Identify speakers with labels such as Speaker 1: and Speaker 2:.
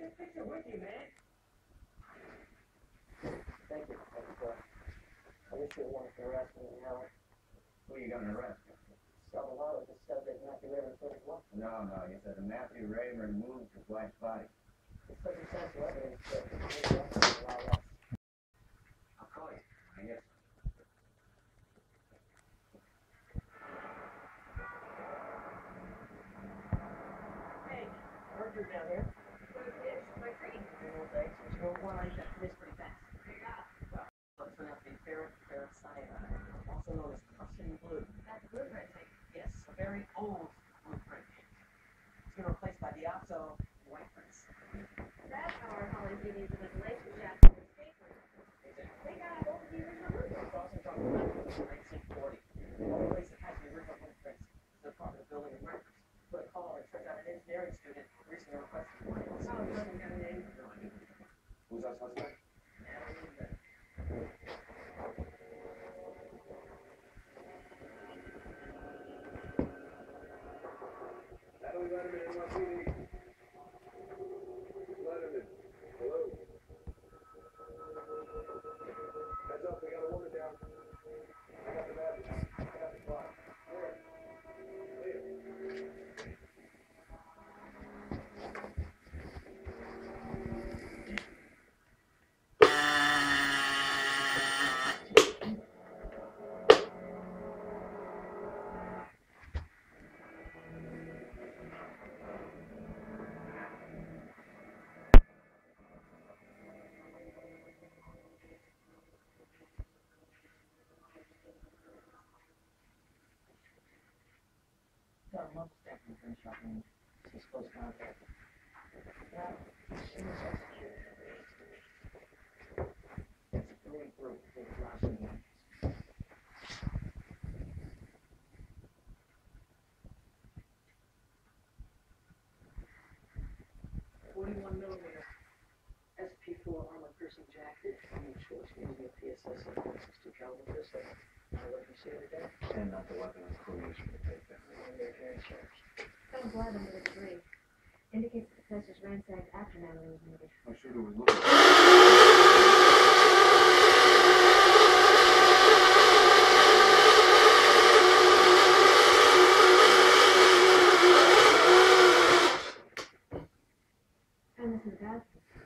Speaker 1: this picture with you, man.
Speaker 2: Thank you. I wish you wanted to arrest me now.
Speaker 3: Who are you going to arrest?
Speaker 2: Some lot of the stuff that Matthew Rayburn put as well.
Speaker 3: No, you said that Matthew Rayburn moved his wife's body.
Speaker 2: It's circumstantial evidence that allow us.
Speaker 3: I'll call you. I guess.
Speaker 2: Hey, I heard you're down here.
Speaker 4: My dream.
Speaker 2: Well, thanks. But you know what? I got this pretty fast.
Speaker 4: Yeah.
Speaker 2: Well, it's going to have to be ferrocyanide, also known as prussian blue.
Speaker 4: That's blueprint.
Speaker 2: Yes, a very old blueprint. It's been replaced by the Oxo white prints.
Speaker 4: That's how our Holly needs an insulation shaft for the statement. They got both of the original blueprints.
Speaker 2: We're also talking about 1940. The only place that has the original blueprints is the Department of Building and Records. Put a call, and it turns out an engineering student recently requested one.
Speaker 4: Oh, it doesn't have a name.
Speaker 3: Who's our suspect?
Speaker 5: Natalie Letterman, NYPD. Letterman, hello. Heads up, we got a woman down. I got the map. I got the clock. Clear. Clear.
Speaker 2: Got a month stack in the shop and she's close contact. Now, she was executed. It's really through the last one. 41 millimeter SP4 armor piercing jacket. I'm not sure it's using a PSS 7.62 caliber pistol. What you see today?
Speaker 3: And not the weapon and crew used for the takedown.
Speaker 4: Found blood under the debris. Indicates the possessors ransacked after Natalie was murdered.
Speaker 3: I'm sure there was looking.
Speaker 4: And this is bad.